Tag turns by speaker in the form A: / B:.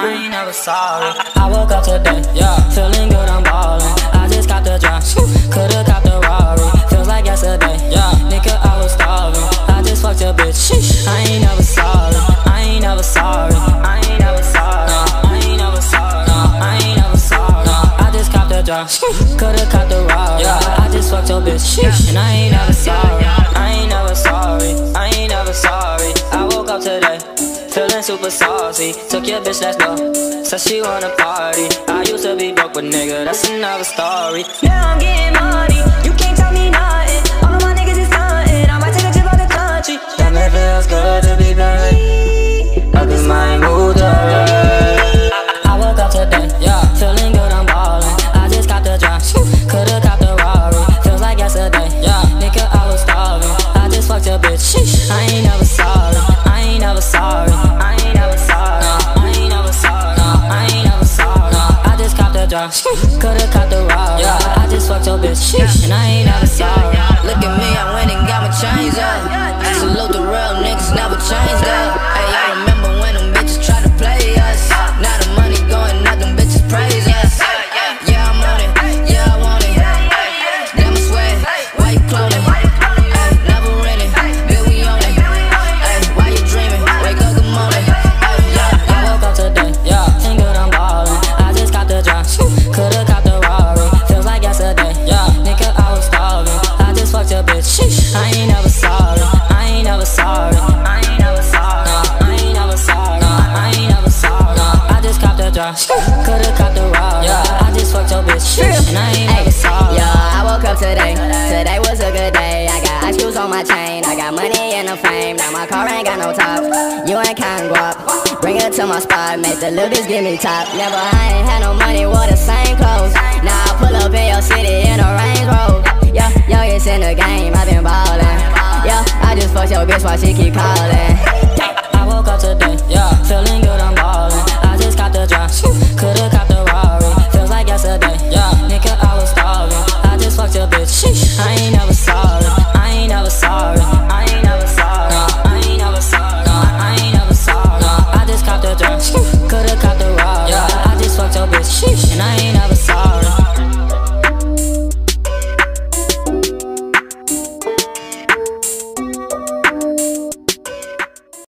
A: I ain't never sorry. I woke up today, yeah, feeling good, I'm ballin'. I just got the drop, could've got the Rari. Feels like yesterday, yeah, nigga, I was starving. I just fucked a bitch, I ain't never sorry. I ain't never sorry. I ain't never sorry. I ain't never sorry. I ain't never sorry. I just copped the drop, could've caught the Rari. I just fucked your bitch, and I ain't never sorry. I ain't never sorry. I ain't never sorry. I woke up today, feeling super saucy. Took your bitch, let's go. Said she wanna party. I used to be broke, but nigga, that's another story. Now I'm getting money, you can't tell me nothing. All of my niggas is stuntin', I might take a trip out the country. Damn, it feels good to be buried. I just might move the road. I woke up today, yeah, feeling good, I'm ballin'. I just got the drop, could've got the Rari. Feels like yesterday, yeah, nigga, I was starving. I just fucked your bitch, I ain't never sorry. I ain't never sorry. I ain't never sorry. I ain't never sorry. I ain't never sorry. I just copped the drop, could've caught the Rari. I just fucked your bitch, and I ain't never sorry.
B: Look at me, I went and got my chains up. I salute the real niggas, never changed up. Hey, I remember when them bitches tried to play us. Now the money going up, them bitches praise us. Yeah, I'm on it, yeah, I want it. Damn, I swear, why you cloning? Ay, never renting, bill we on it. Ay, why you dreaming? Wake up, good morning.
A: I woke up today, yeah, feeling good, I'm ballin'. I just got the drop, could've got the Rari. Feels like yesterday, yeah, nigga, I was starving. I just fucked your bitch, I ain't never sorry. I ain't never sorry. I ain't never sorry. I ain't never sorry. I ain't never sorry. I just copped the drop, could've caught the Rari. I just fucked your bitch, and I ain't never sorry.
B: Yo, I woke up today, today was a good day. I got ice cubes on my chain, I got money in the fame. Now my car ain't got no top, you ain't counting guap. Bring it to my spot, make the little bitch give me top. Never, I ain't had no money, wore the same clothes. Now I pull up in your city in a Range Rover. Yo, it's in the game, I been ballin'. Yo, I just fucked your bitch while she keep callin'.